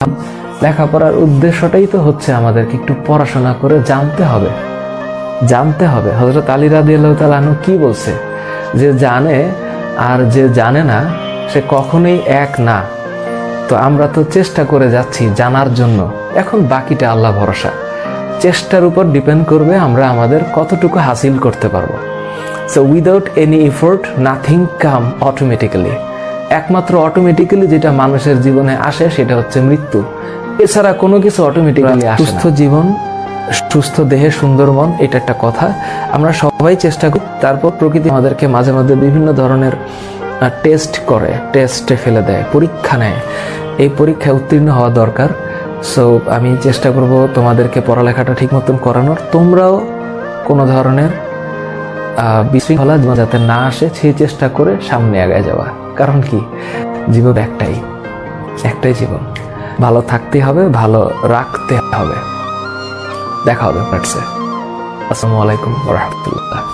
লেখাপড়ার উদ্দেশ্যটাই তো হচ্ছে আমাদেরকে একটু পড়াশোনা করে জানতে হবে। হযরত আলী রাদিয়াল্লাহু তাআলা আনহু কি বলছে, যে জানে আর যে জানে না সে কখনোই এক না। তো আমরা তো চেষ্টা করে যাচ্ছি জানার জন্য, এখন বাকিটা আল্লাহ ভরসা। চেষ্টার উপর ডিপেন্ড করবে আমরা আমাদের কতটুকু হাসিল করতে পারবো। So without any effort nothing come automatically. একমাত্র অটোমেটিক্যালি যেটা মানুষের জীবনে আসে সেটা হচ্ছে মৃত্যু, এছাড়া কোনো কিছু অটোমেটিক্যালি আসে না। সুস্থ জীবন, সুস্থ দেহে সুন্দর মন, এটা একটা কথা। আমরা সবাই চেষ্টা করি, তারপর প্রকৃতি আমাদেরকে মাঝে মাঝে বিভিন্ন ধরনের টেস্টে ফেলে দেয়, পরীক্ষা নেয়। এই পরীক্ষায় উত্তীর্ণ হওয়া দরকার। সো আমি চেষ্টা করব তোমাদেরকে পড়ালেখাটা ঠিক মতন করানোর, তোমরাও কোনো ধরনের বিশৃঙ্খলা যাতে না আসে সেই চেষ্টা করে সামনে আগায় যাওয়া। কারণ কি, জীবন একটাই জীবন, ভালো থাকতে হবে, ভালো রাখতে হবে। দেখা হবে পার্টসে। আসসালামু আলাইকুম ওয়া রাহমাতুল্লাহ।